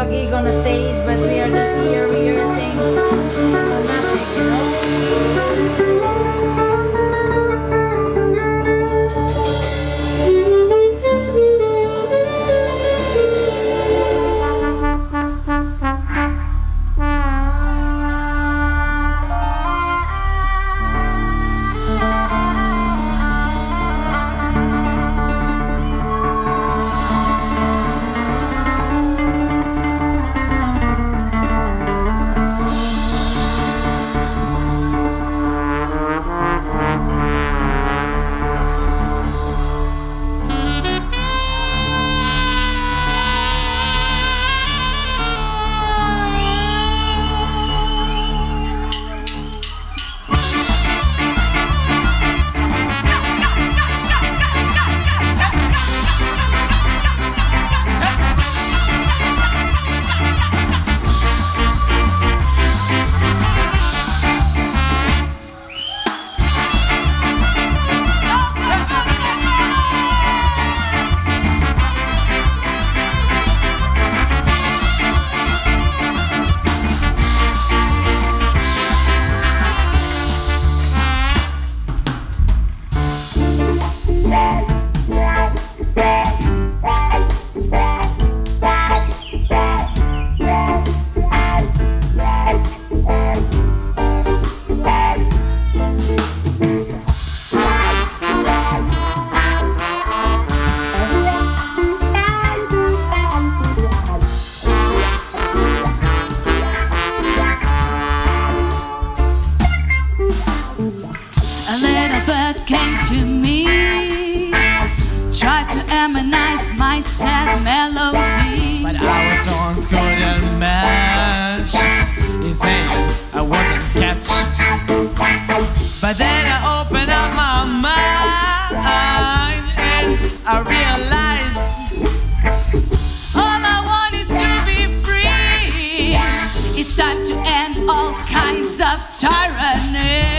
gig on a stage, but we are just here rehearsing nothing, you know? Came to me, tried to harmonize my sad melody, but our tones couldn't match. He's saying I wasn't catch, but then I opened up my mind and I realized all I want is to be free. It's time to end all kinds of tyranny.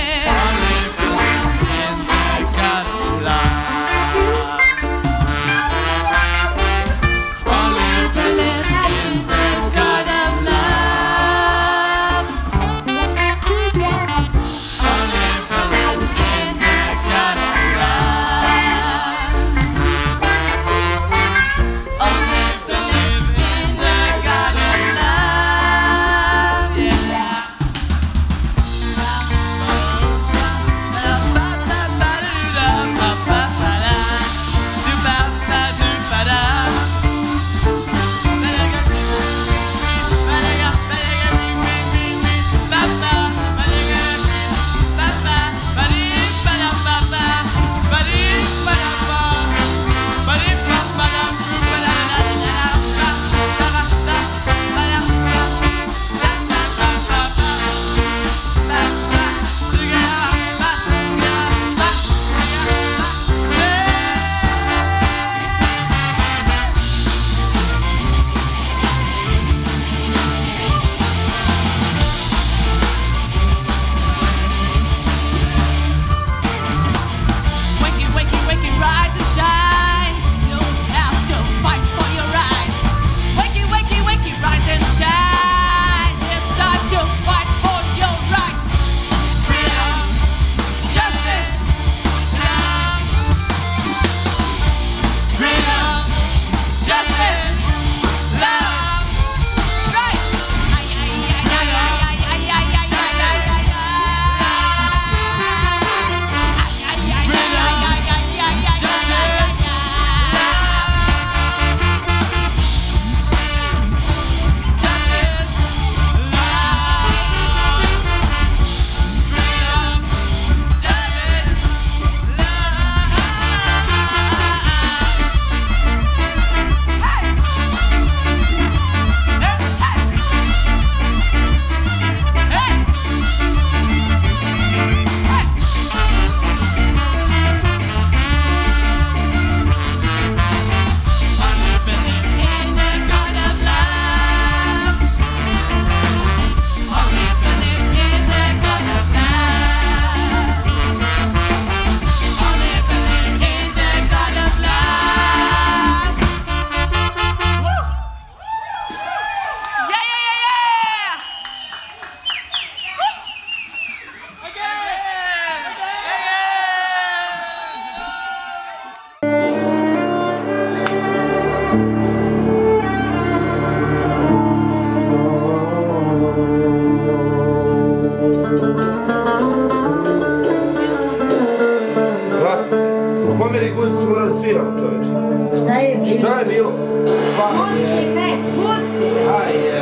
pomeri guzicu, mora da sviramo, čoveče. Šta je bilo? Šta je bilo? Pusti me, pusti! Ajde.